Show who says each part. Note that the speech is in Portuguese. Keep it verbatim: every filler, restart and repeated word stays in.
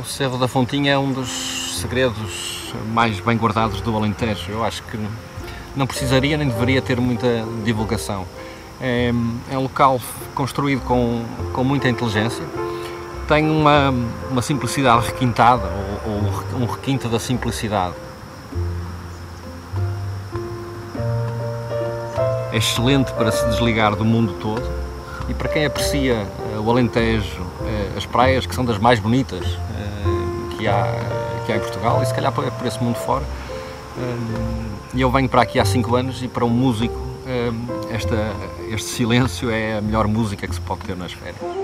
Speaker 1: Cerro da Fontinha é um dos segredos mais bem guardados do Alentejo. Eu acho que não precisaria nem deveria ter muita divulgação. É, é um local construído com, com muita inteligência, tem uma, uma simplicidade requintada, ou, ou um requinte da simplicidade. É excelente para se desligar do mundo todo e para quem aprecia uh, o Alentejo, uh, as praias que são das mais bonitas uh, que, há, que há em Portugal e se calhar por, por esse mundo fora. E uh, eu venho para aqui há cinco anos e para um músico uh, esta, este silêncio é a melhor música que se pode ter nas férias.